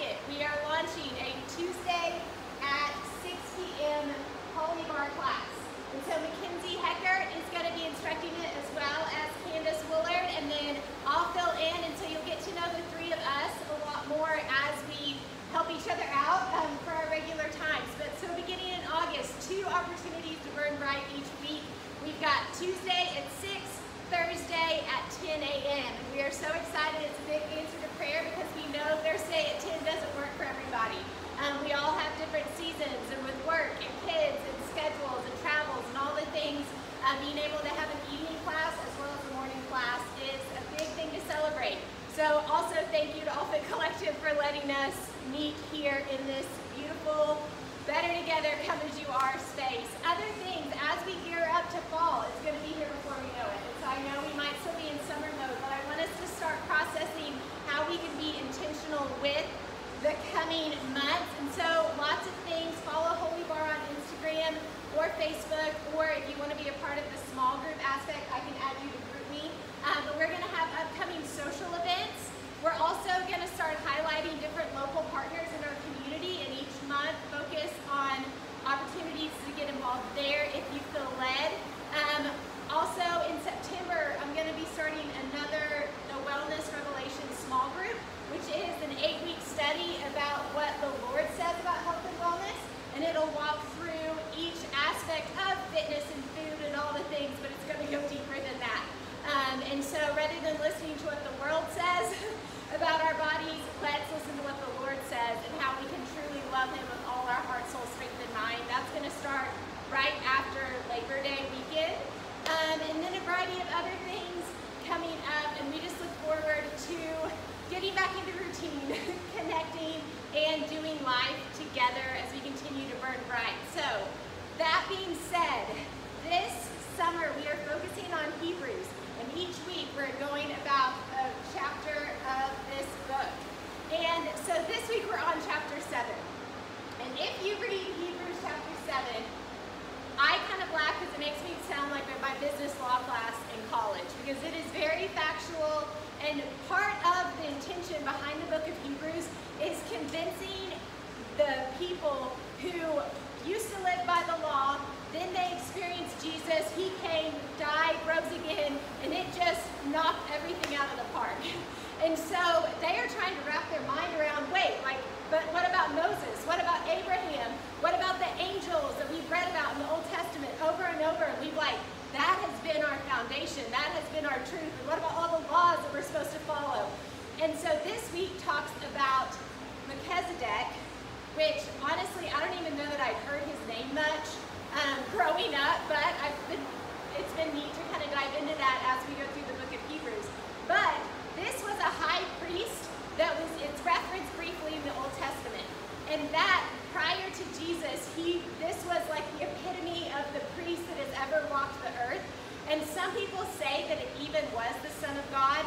2nd, we are launching a Tuesday at 6 p.m. Holy Barre class. And so Mackenzie Hecker is going to be instructing it as well as Candace Willard, and then I'll fill in, and so you'll get to know the three of us a lot more as we help each other out for our regular times. But so beginning in August, 2 opportunities to burn bright each week. We've got Tuesday at 6, Thursday at 10 a.m. And we are so excited. It's a big answer to prayer because we know Thursday at 10 doesn't work for everybody. We all have different seasons, and with work and kids and schedules and travels and all the things, being able to have an evening class as well as a morning class is a big thing to celebrate. So also thank you to Alpha Collective for letting us meet here in this beautiful, better together, come as you are space. Other things, as we gear up to fall, it's going to be here before we know it. And so I know we might still be in summer mode, but I want us to start processing how we can be intentional with the coming months. And so lots of things. Follow Holy Barre on Instagram or Facebook, or if you want to be a part of the small group aspect, I can add you to GroupMe. But we're going to have upcoming social events. We're also going to start highlighting different local partners in our community, and each month focus on opportunities to get involved there if you feel led. Also in September, I'm going to be starting another The Wellness Revelation small group, which is an 8-week study about what the Lord says about health and wellness, and it'll walk through each aspect of fitness and food and all the things, but it's going to go deeper than that. And so rather than listening to what the world says about our bodies, let's listen to what the Lord says and how we can truly love Him with all our heart, soul, strength, and mind. That's going to start right after Labor Day weekend. And then a variety of other things coming up, and we just look forward to getting back into routine, connecting, and doing life together as we continue to burn bright. So, that being said, this summer we are focusing on Hebrews, and each week we're going about a chapter of this book. And so this week we're on chapter 7. And if you read Hebrews chapter 7, I kind of laugh because it makes me sound like my business law class in college, because it is very factual, and part of the intention behind the book of Hebrews is convincing the people who used to live by the law, then they experienced Jesus, He came, died, rose again, and it just knocked everything out of the park. And so they are trying to wrap their mind around, wait, but what about Moses? What about Abraham? What about the angels that we've read about in the Old Testament over and over? And we've that has been our foundation. That has been our truth. And what about all the laws that we're supposed to follow? And so this week talks about Melchizedek, which honestly, I don't even know that I'd heard his name much growing up, but it's been neat to kind of dive into that as we go through the book of Hebrews. But this was a high priest it's referenced briefly in the Old Testament. And that prior to Jesus, this was like the epitome of the priest that has ever walked the earth. And some people say that it even was the Son of God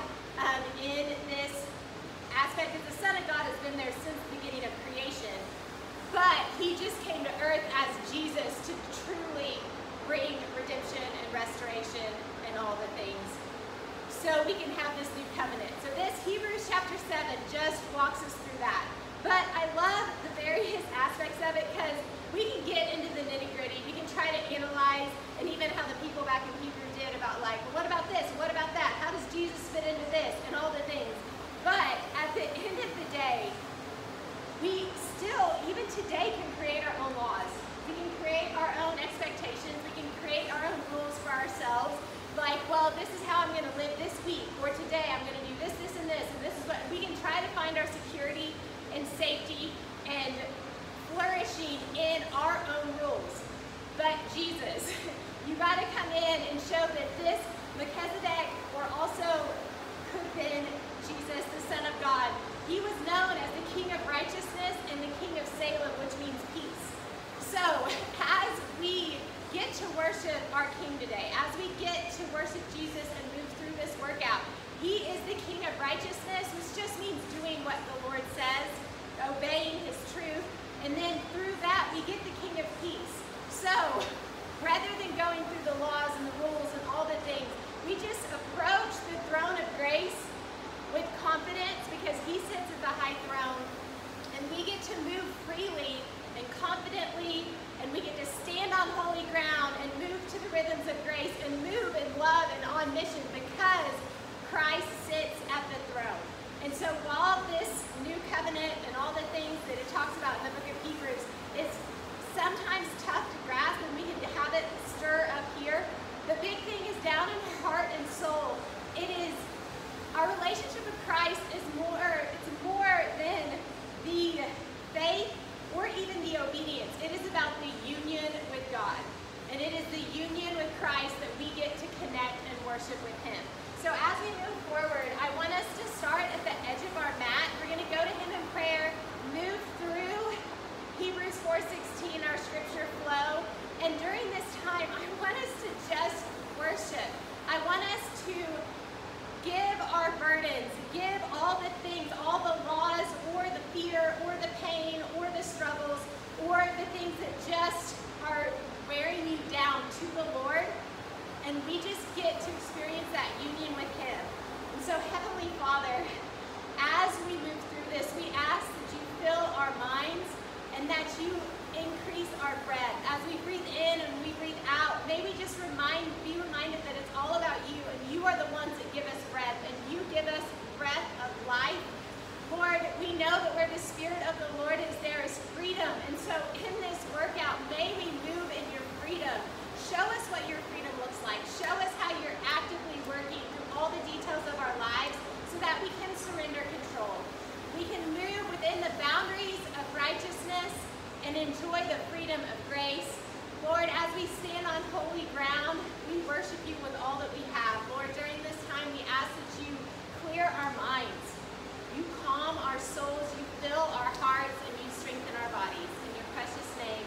in this aspect, because the Son of God has been there since the beginning of creation. But He just came to earth as Jesus to truly bring redemption and restoration and all the things, so we can have this new covenant. So this Hebrews chapter 7 just walks us through that. But I love the various aspects of it because we can get into the nitty-gritty. We can try to analyze, and even how the people back in Hebrew did about well, what about this? What about that? How does Jesus fit into this? And all the things. But at the end of the day, we still, even today, can create our own laws. We can create our own expectations. We can create our own rules for ourselves. Well, this is how I'm going to live this week, or today I'm going to do this, this, and this is what we can try to find our security and safety and flourishing in our own rules. But Jesus, you got to come in and show that this Melchizedek, or also could have been Jesus, the Son of God, He was known as the King of Righteousness and the King of Salem, which means peace. So, as we get to worship our King today, as we get to worship Jesus and move through this workout, He is the King of Righteousness, which just means doing what the Lord says, obeying His truth, and then through that we get the King of Peace. So, rather than going through the laws and the rules and all the things, we just approach the throne of grace with confidence, because He sits at the high throne, to move freely and confidently, and we get to stand on holy ground and move to the rhythms of grace and move in love and on mission because Christ sits at the throne. And so while this new covenant and all the things that it talks about in the book of Hebrews is sometimes tough to grasp and we can have it stir up here, the big thing is down in our heart and soul. It is, our relationship with Christ is more than the faith or even the obedience. It is about the union with God. And it is the union with Christ that we get to connect and worship with him. So as we move forward, I want us to start at the edge of our mat. We're going to go to him in prayer, move through Hebrews 4:16, our scripture flow. And during this time, I want us to just worship. I want us to give our burdens, give all the things, all the laws or the fear or the pain or the struggles or the things that just are wearing you down to the Lord. And we just get to experience that union with him. And so Heavenly Father, as we move through this, we ask that you fill our minds and that you increase our breath. As we breathe in and we breathe out, may we just be reminded that it's all about you, and you are the ones that give us breath, and you give us breath of life. Lord, we know that where the Spirit of the Lord is, there is freedom. And so in this workout, may we move in your freedom. Show us what your freedom looks like. Show us how you're actively working through all the details of our lives so that we can surrender control. We can move within the boundaries of righteousness and enjoy the freedom of grace. Lord, as we stand on holy ground, we worship you with all that we have. Lord, during this time, we ask that you clear our minds. You calm our souls, you fill our hearts, and you strengthen our bodies. In your precious name,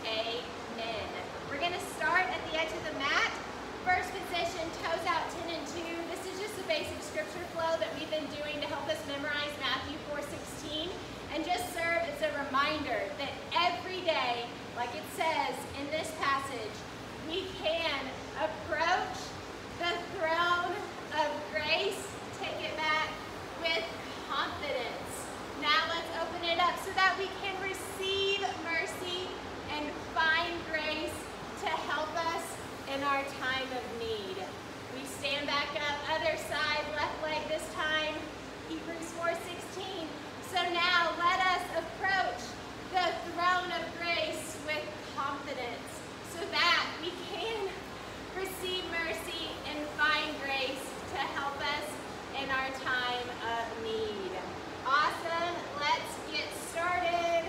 amen. We're going to start at the edge of the mat. First position, toes out 10 and 2. This is just a basic scripture flow that we've been doing to help us memorize Matthew 4:16. And just serve as a reminder that every day, like it says in this passage, we can approach the throne of grace, take it back, with confidence. Now let's open it up so that we can receive mercy and find grace to help us in our time of need. We stand back up, other side, left leg this time, Hebrews 4:16. So now let us approach the throne of grace with confidence so that we can receive mercy and find grace to help us in our time of need. Awesome. Let's get started.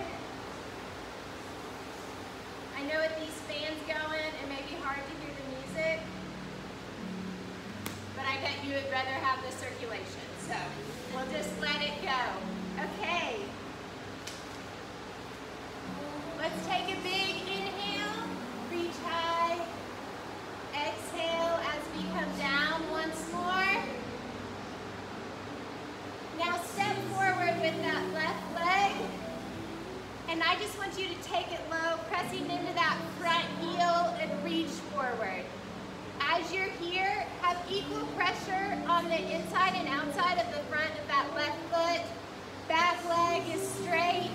I know with these fans going, it may be hard to hear the music, but I bet you would rather have the circulation. So we'll just let it go. Okay. Let's take a big inhale, reach high, exhale as we come down once more. Now step forward with that left leg, and I just want you to take it low, pressing into that front heel and reach forward. As you're here, have equal pressure on the inside and outside of the front of that left foot. Back leg is straight.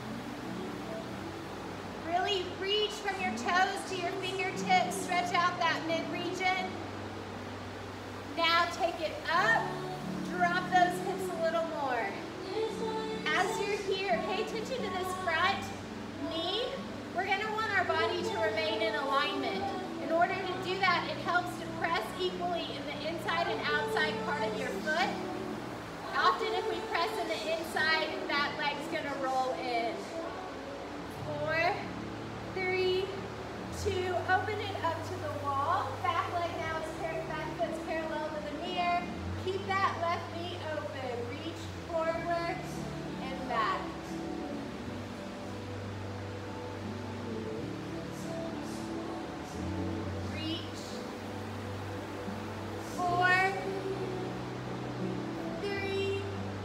Really reach from your toes to your fingertips. Stretch out that mid-region. Now take it up. Drop those hips a little more. As you're here, pay attention to this front knee. We're going to want our body to remain in alignment. In order to do that, it helps to press equally in the inside and outside part of your foot. Often if we press in the inside, that leg's going to roll in. 4, 3, 2, open it up to the wall. Back leg now is back foot's parallel to the mirror. Keep that left knee open. Reach forward and back. Reach. 4, 3,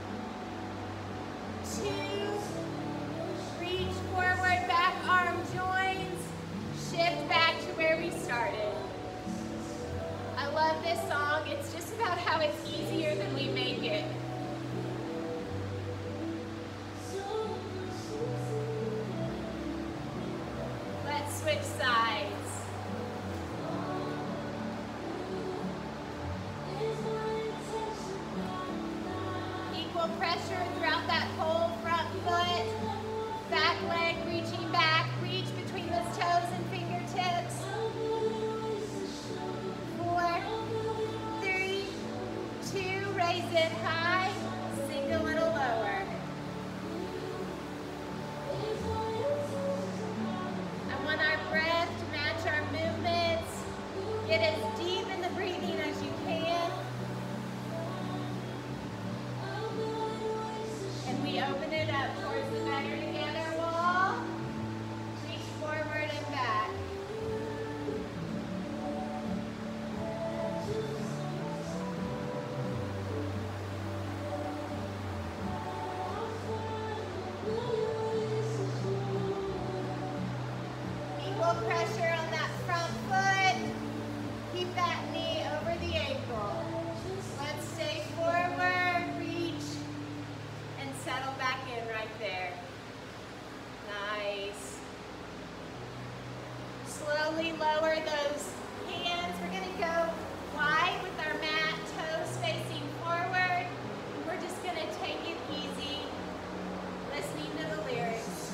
2, reach forward, back arm joins, shift back to where we started. I love this song. It's just about how it's easier than we make it. pressure throughout that whole front foot. Back leg reaching back. Reach between those toes and fingertips. 4, 3, 2, raise it high. Sink a little lower. I want our breath to match our movements. Get as deep in the breathing as you can. And we open it up towards the better together wall. Reach forward and back. Equal pressure on that front foot. Keep that knee over the ankle. Let's stay forward, reach, and settle back in right there. Nice. Slowly lower those hands. We're going to go wide with our mat, toes facing forward. We're just going to take it easy, listening to the lyrics.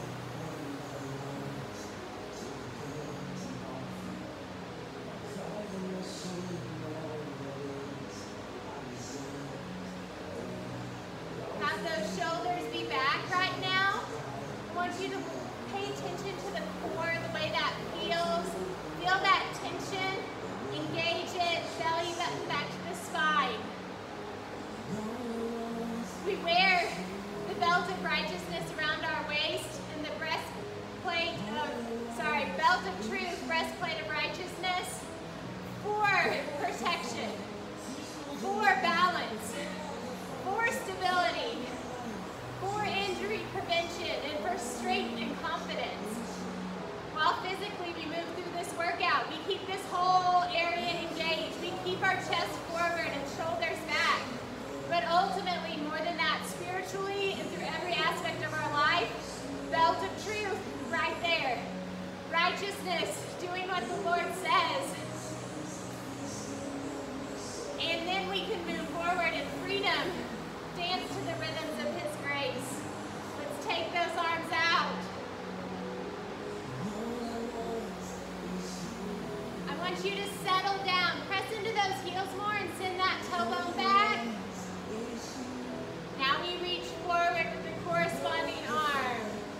Have those shoulders be back right now. I want you to pay attention to the core, the way that feels. Feel that tension. Engage it. Belly button back to the spine. We wear the belt of righteousness around our waist and the belt of truth, breastplate of righteousness for protection, for balance, for stability, for injury prevention, and for strength and confidence. While physically we move through this workout, we keep this whole area engaged. We keep our chest forward and shoulders back. But ultimately, more than that, spiritually and through every aspect of our life, belt of truth right there. Righteousness, doing what the Lord says. And then we can move forward in freedom, dance to the rhythms of His grace. Let's take those arms out. I want you to settle down. Press into those heels more and send that toe bone back. Now we reach forward with the corresponding arm.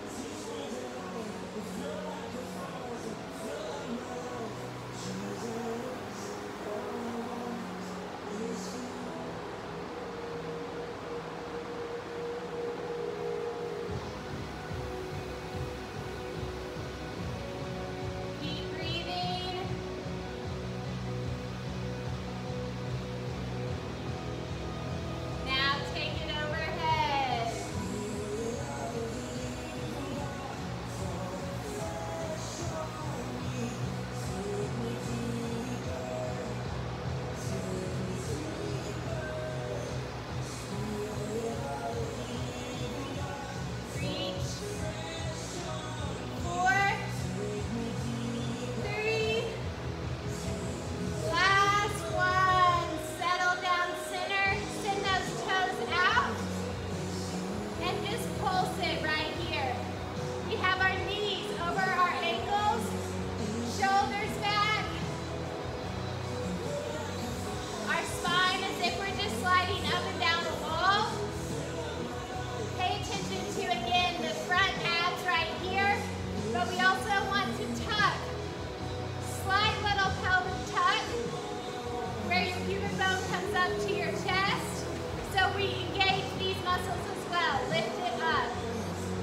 To your chest, so we engage these muscles as well. Lift it up.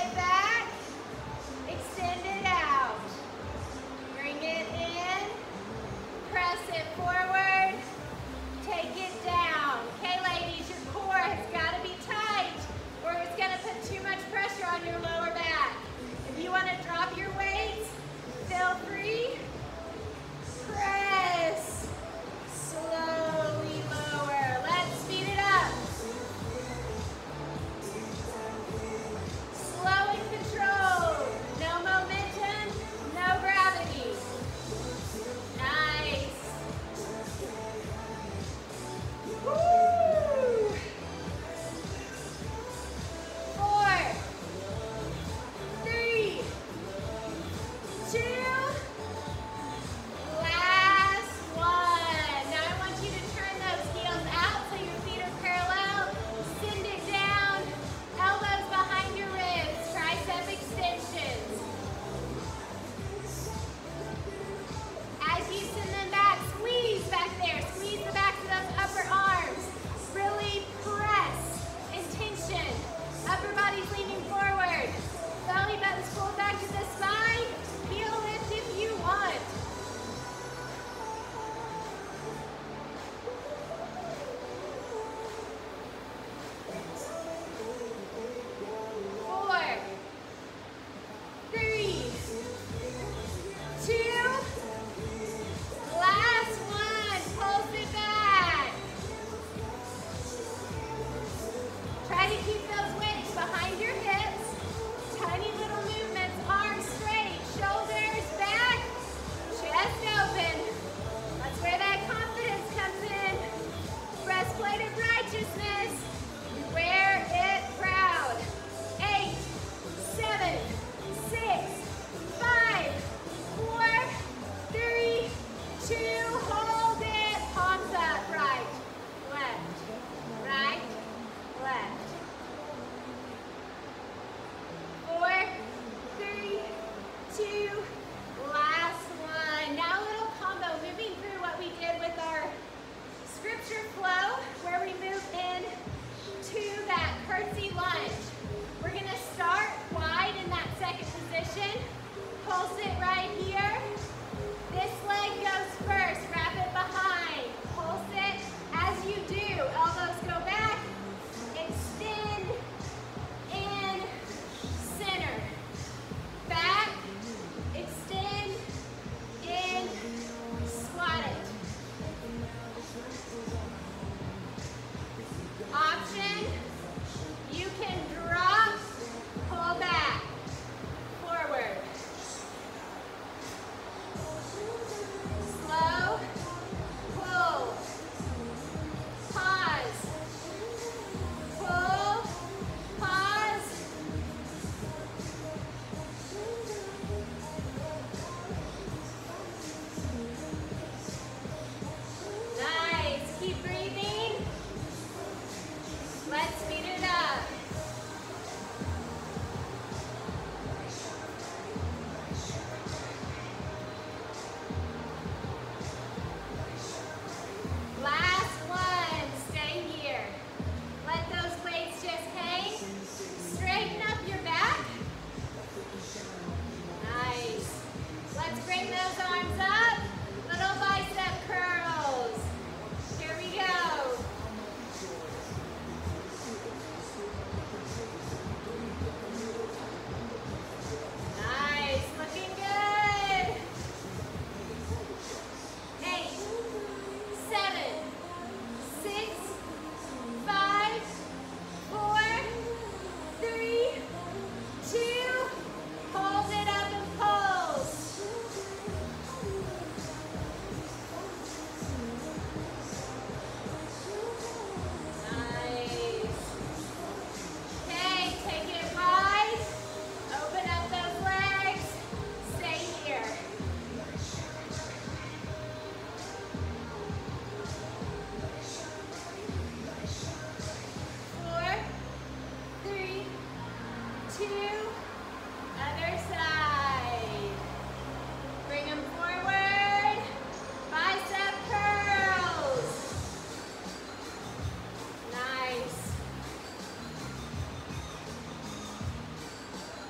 it back, extend it out. Bring it in, press it forward, take it down. Okay, ladies, your core has got to be tight or it's going to put too much pressure on your lower back. If you want to drop your weights, feel free. Press. Slowly lower. Let's speed it up. Slow and controlled. No momentum, no gravity. Nice. Woo! 4, 3, 2, last one. Now I want you to turn those heels out so your feet are parallel. Send it down. Elbows behind your ribs. Tricep extensions. As you send them back, squeeze back there. Squeeze the backs of those upper arms. Really press and tension. Upper body's leaning forward. Belly button's pulled back to the spine. Heel lift if you want. 4, 3, 2, last one. Pulse it back. Try to keep those weights behind your hips. Tiny little movements, arms straight, shoulders back, chest open. That's where that confidence comes in. Breastplate of righteousness. You wear it proud. 8, 7, 6, 5, 4, 3, 2, hold it. Palms up, right, left, right, left. 4, 3, 2, last one. Now a little combo, moving through what we did with our scripture flow, where we move in to that curtsy lunge. We're going to start wide in that second position. Pulse it right here. This leg goes first. Wrap it behind. Pulse it as you do. Elbows go back. Extend. In. Center. Back. Extend. In. Squat it. Option. You can drop. Pull back. Forward. Slow. Pull. Pause. Pull. Pause. Nice. Keep breathing. Let's speed it up. Last one. Stay here. Let those weights just hang. Straighten up your back. Nice. Let's bring those arms up. Little bicep curls. Here we go. Nice. Looking good. 8, 7, 6, 5, 4, 3, 2, hold it up and pulse. Nice. Okay, take it wide. Open up those legs. Stay here. 4, 3, 2, other side. Bring them forward. Bicep curls. Nice.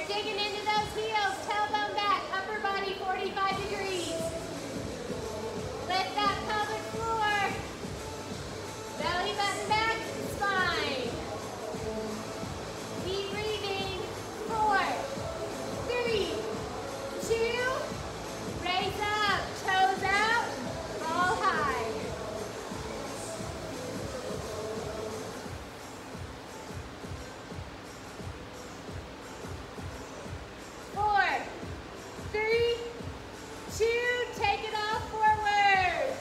Keep digging into those heels, tailbone back, upper body 45 degrees. Lift that pelvic floor. Belly button back, spine. Keep breathing. 4, 3, 2, raise up, toes out, ball high. 4, 3, 2, take it all forward.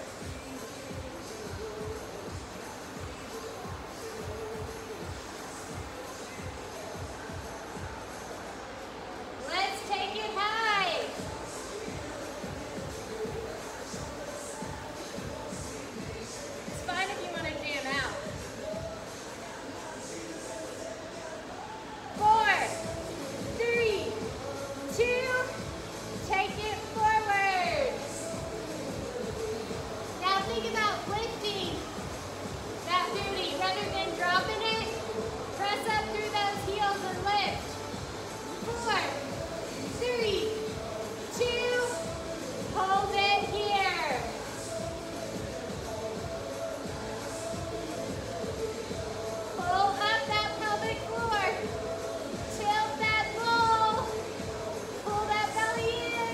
Let's take it high. It's fine if you want to jam out. 4, 3, 2, take it forward. Now think about lifting that booty rather than dropping it. Press up through those heels and lift. 4, 3, 2, hold it here. Pull up that pelvic floor. Tilt that bowl. Pull that belly in.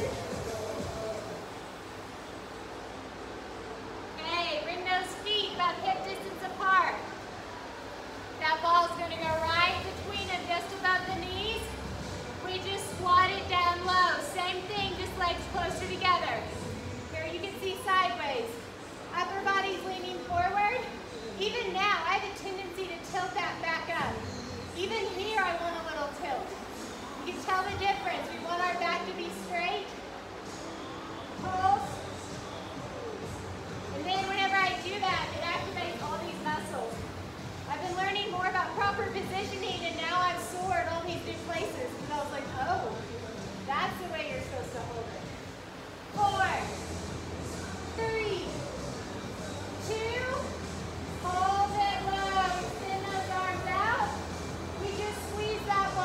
Okay, bring those feet about hip distance apart. That ball's going to go right between them, just above the knees. We just squat it down low. Same thing, just legs closer together. Here you can see sideways. Upper body's leaning forward. Even now, I have a tendency to tilt that back up. Even here, I want a little tilt. You can tell the difference. We want our back to be straight. Pulse. And then whenever I do that, it activates all these muscles. I've been learning more about proper positioning, and now I've soared all these new places. And I was like, oh, that's the way you're supposed to hold it. 4, 3, 2, hold it low. Extend those arms out. We just squeeze that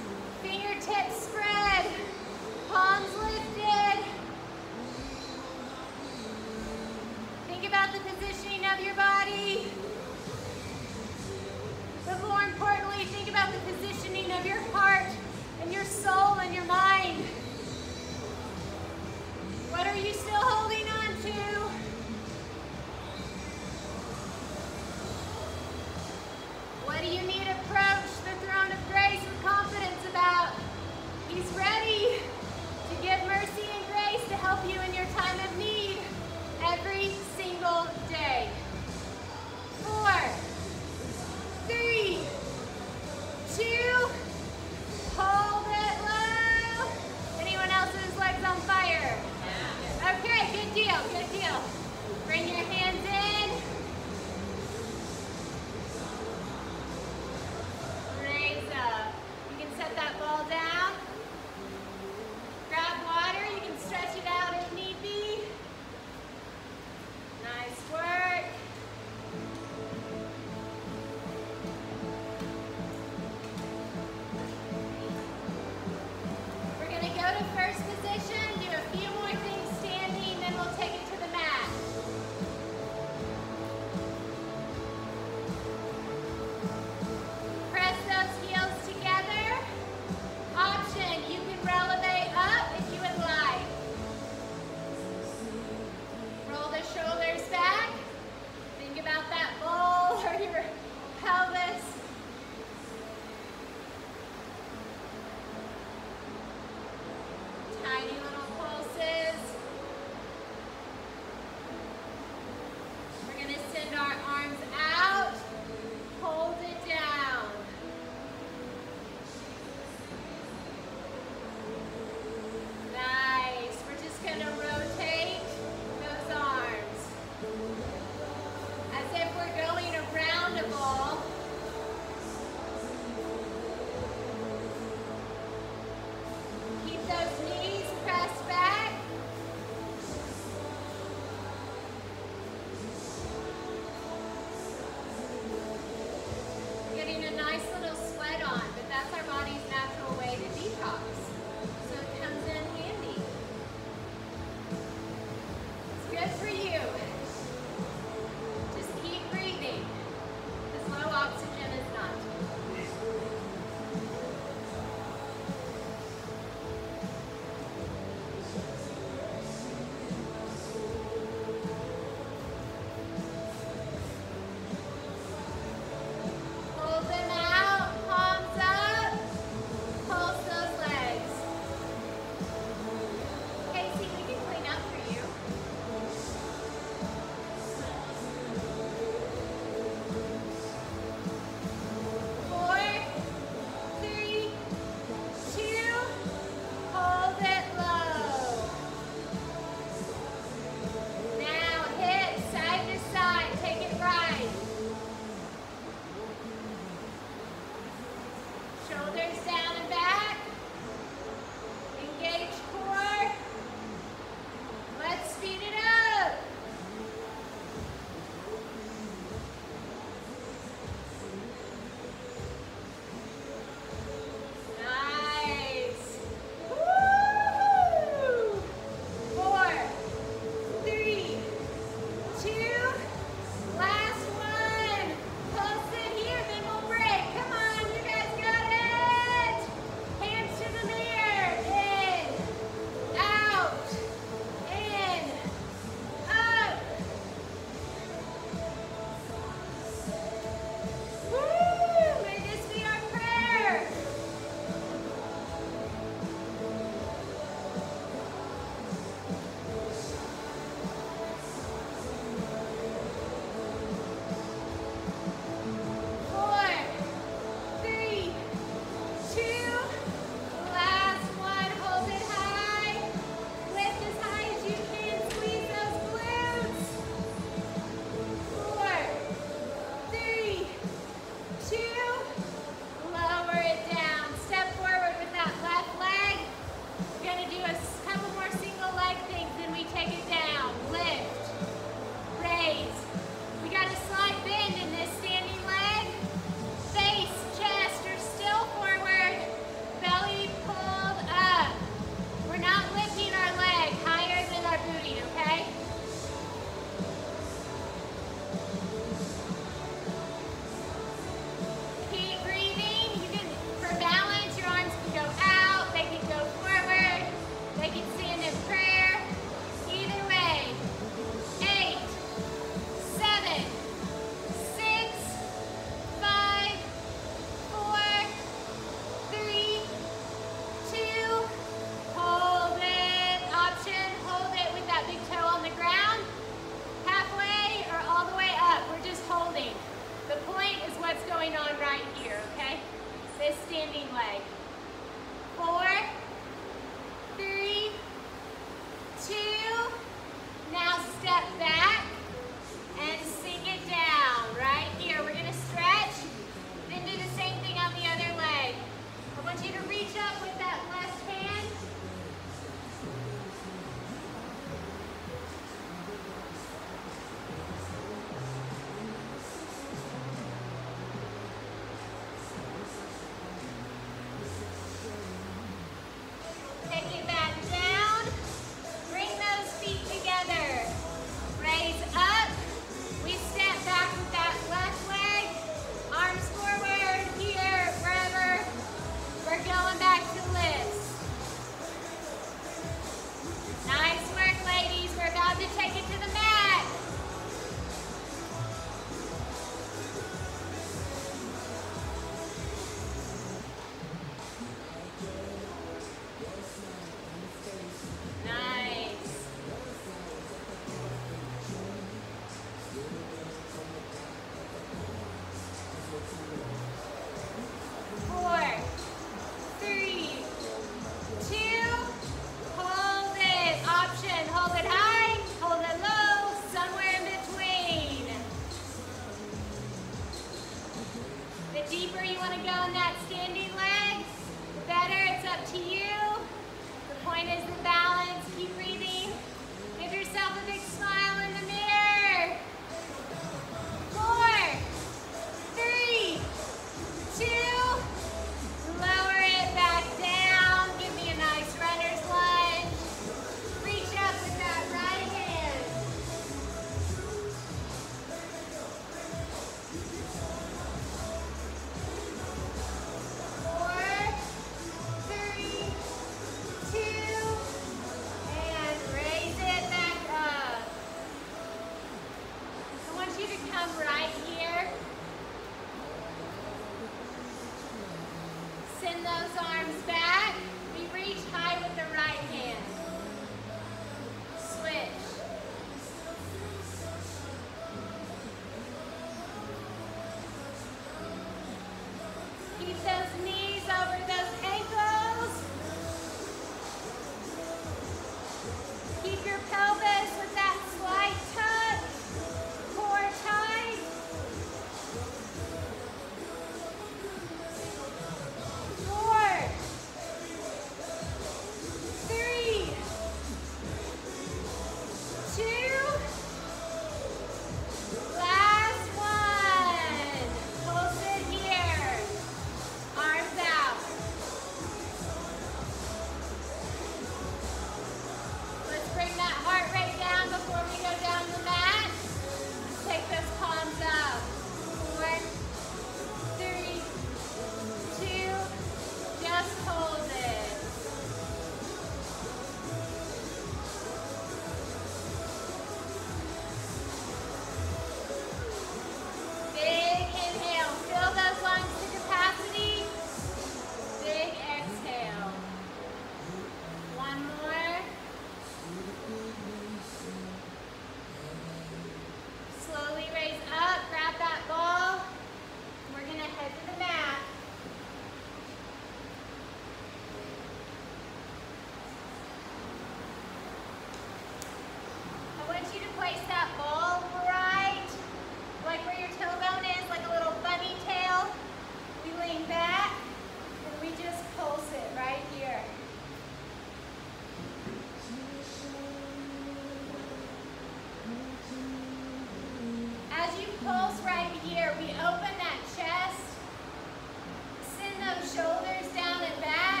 pulse right here. We open that chest, send those shoulders down and back.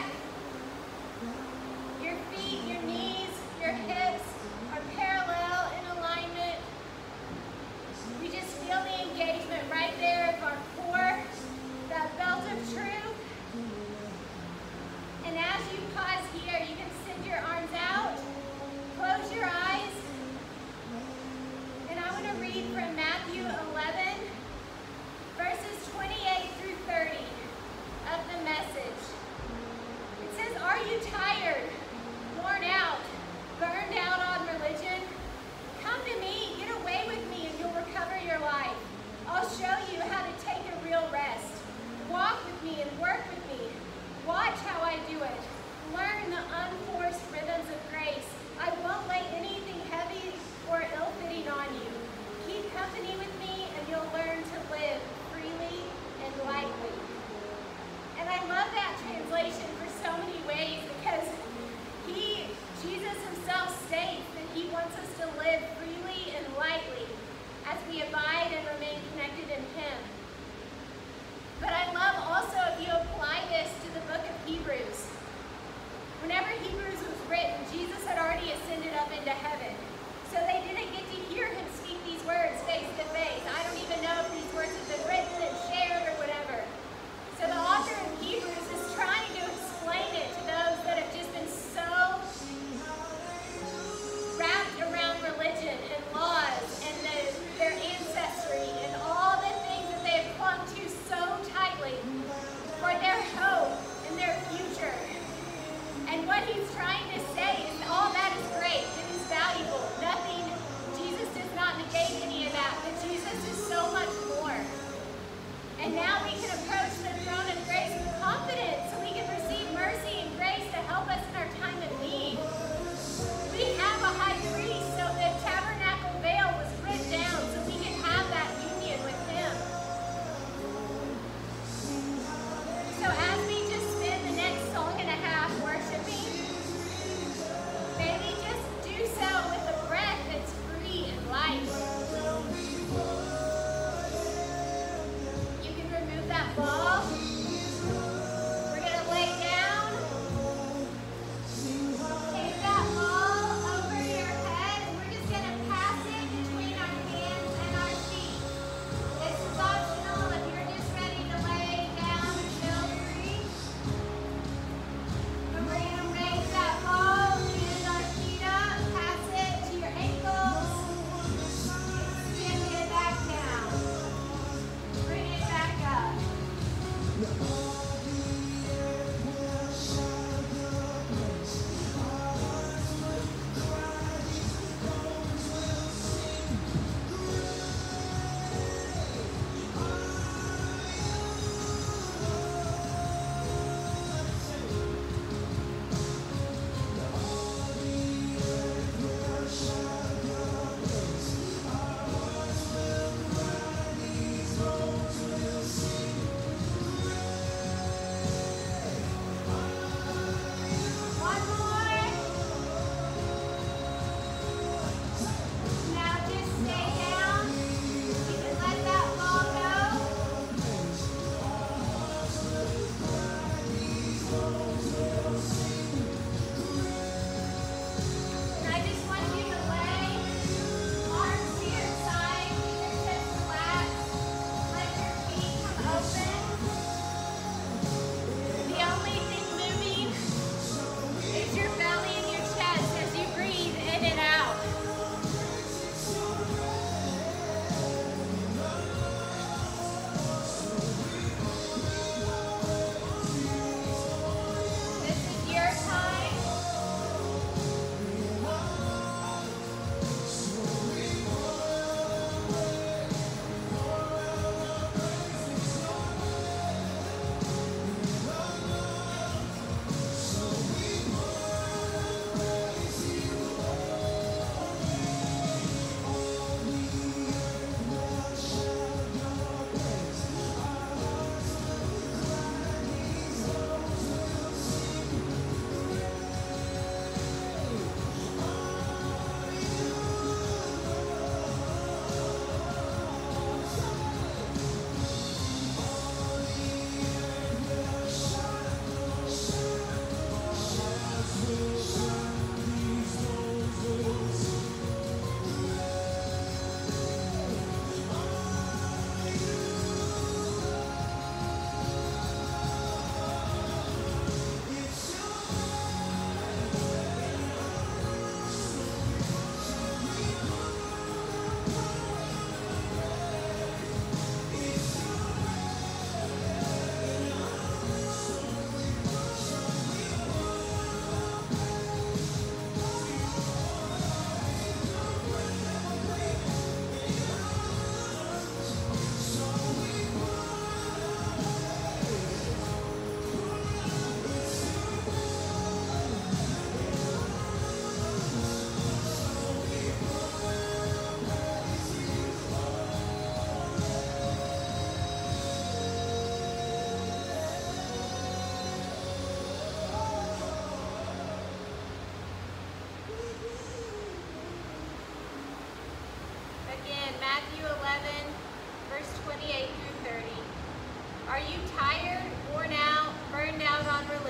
Your feet, your knees, your hips are parallel in alignment. We just feel the engagement right there of our core, that belt of truth. And as you pause here, you can send your arms out, close your eyes, and I want to read from Matthew 11,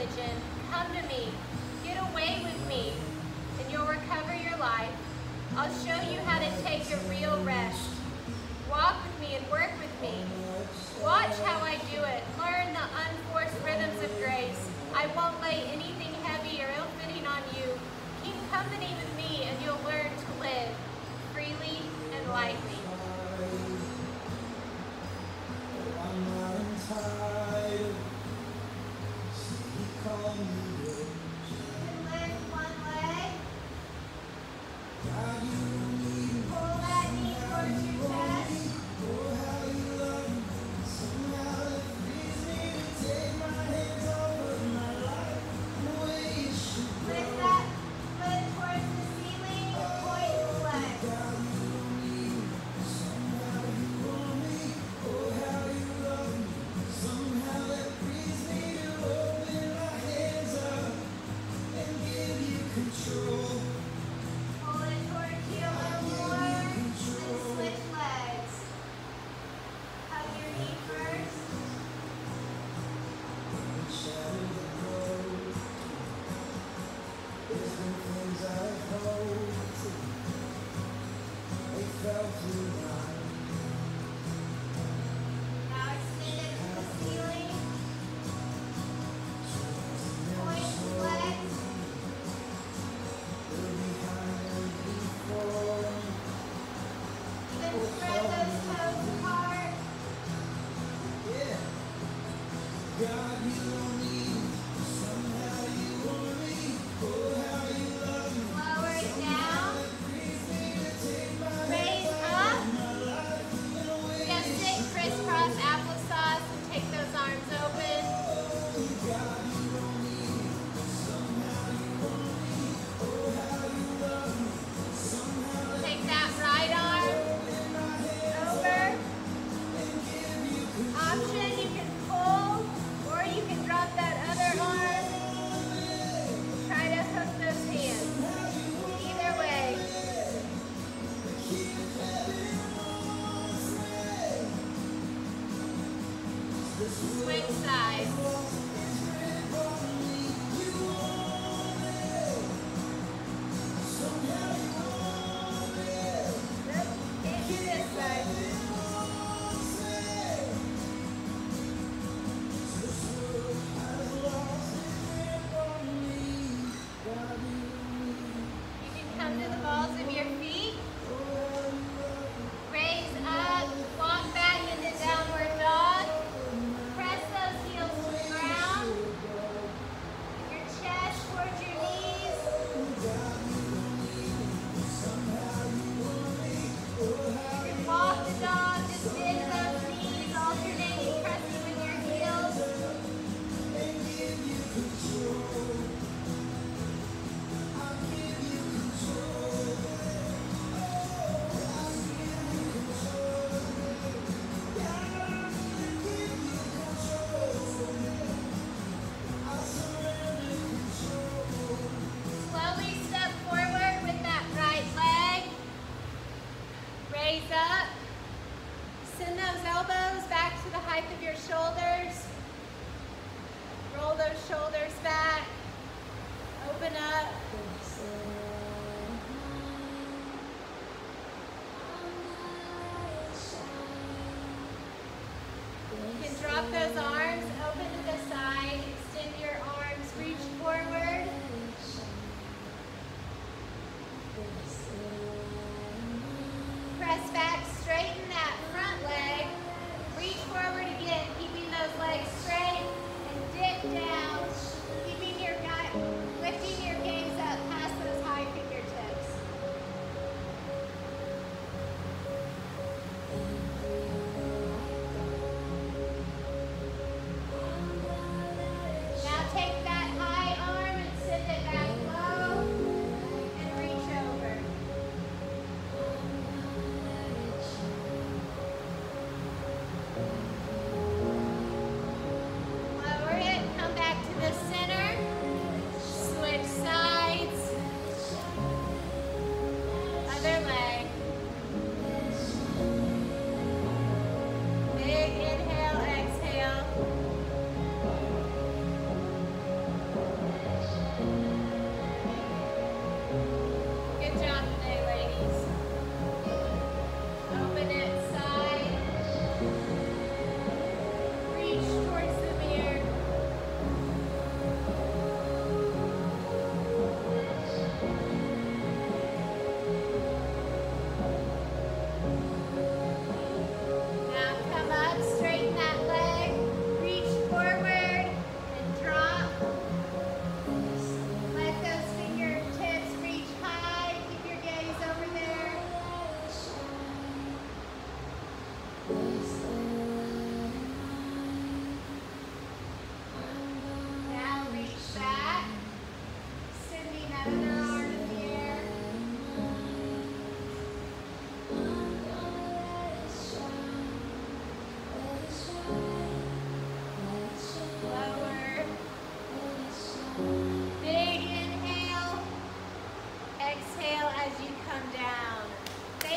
religion. Come to me, get away with me, and you'll recover your life. I'll show you how to take a real rest. Walk with me and work with me. Watch how I do it. Learn the unforced rhythms of grace.